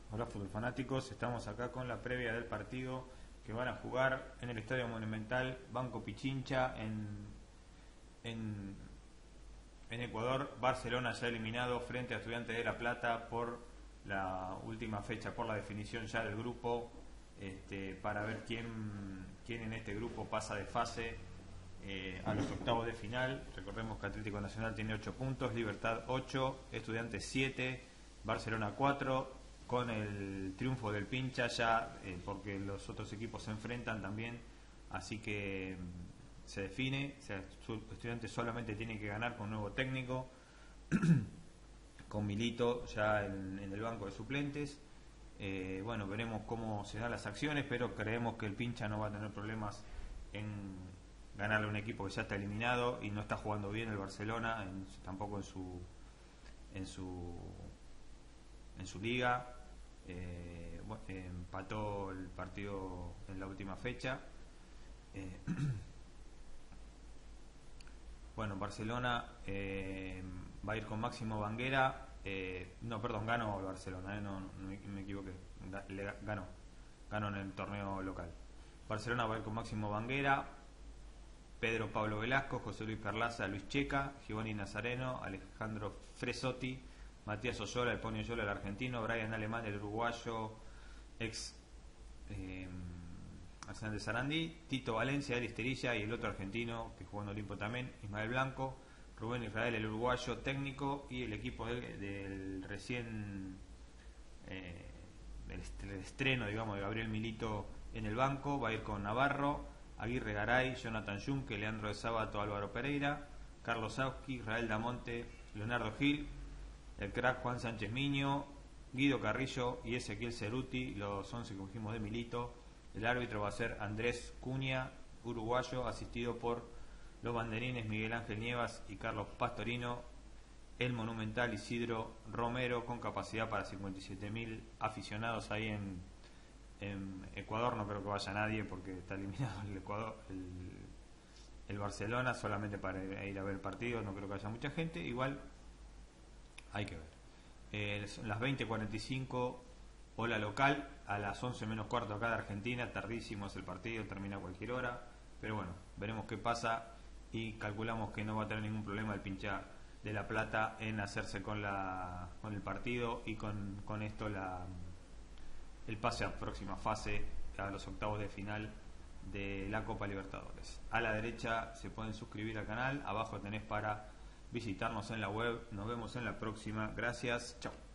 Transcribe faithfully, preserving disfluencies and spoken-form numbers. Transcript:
Hola fútbol fanáticos, estamos acá con la previa del partido que van a jugar en el Estadio Monumental Banco Pichincha en, en, en Ecuador. Barcelona ya eliminado frente a Estudiantes de La Plata por la última fecha, por la definición ya del grupo, este, para ver quién, quién en este grupo pasa de fase eh, a los octavos de final. Recordemos que Atlético Nacional tiene ocho puntos, Libertad ocho, Estudiantes siete, Barcelona cuatro. Con el triunfo del Pincha ya, eh, porque los otros equipos se enfrentan también, así que mm, se define. O sea, su estudiante solamente tiene que ganar con un nuevo técnico, con Milito ya en, en el banco de suplentes. Eh, bueno, veremos cómo se dan las acciones, pero creemos que el Pincha no va a tener problemas en ganarle a un equipo que ya está eliminado y no está jugando bien el Barcelona, en, tampoco en su en su en su liga. Eh, bueno, eh, empató el partido en la última fecha. Eh, bueno, Barcelona eh, va a ir con Máximo Banguera. Eh, no, perdón, ganó el Barcelona, eh, no, no, me, me equivoqué. Le, ganó, ganó en el torneo local. Barcelona va a ir con Máximo Banguera, Pedro Pablo Velasco, José Luis Perlaza, Luis Checa, Giovanni Nazareno, Alejandro Fresotti, Matías Oyola, el Pony Oyola, el argentino, Brian Alemán, el uruguayo, ex eh, Arsenal de Sarandí, Tito Valencia, el Esterilla, y el otro argentino que jugó en Olimpo también, Ismael Blanco, Rubén Israel, el uruguayo técnico, y el equipo del, del recién eh, del estreno, digamos, de Gabriel Milito en el banco. Va a ir con Navarro, Aguirre Garay, Jonathan Junque, Leandro de Sábato, Álvaro Pereira, Carlos Sauski, Israel Damonte, Leonardo Gil, el crack Juan Sánchez Miño, Guido Carrillo y Ezequiel Ceruti, los once que dijimos de Milito. El árbitro va a ser Andrés Cunha, uruguayo, asistido por los banderines Miguel Ángel Nievas y Carlos Pastorino. El monumental Isidro Romero, con capacidad para cincuenta y siete mil aficionados ahí en, en Ecuador. No creo que vaya nadie porque está eliminado el Ecuador, el, el Barcelona, solamente para ir a ver el partido. No creo que haya mucha gente. Igual hay que ver. Eh, las veinte cuarenta y cinco hora local, a las once menos cuarto acá de Argentina. Tardísimo es el partido, termina a cualquier hora, pero bueno, veremos qué pasa, y calculamos que no va a tener ningún problema el Pincha de La Plata en hacerse con la con el partido y con, con esto la el pase a próxima fase, a los octavos de final de la Copa Libertadores. A la derecha se pueden suscribir al canal, abajo tenés para visitarnos en la web. Nos vemos en la próxima. Gracias. Chao.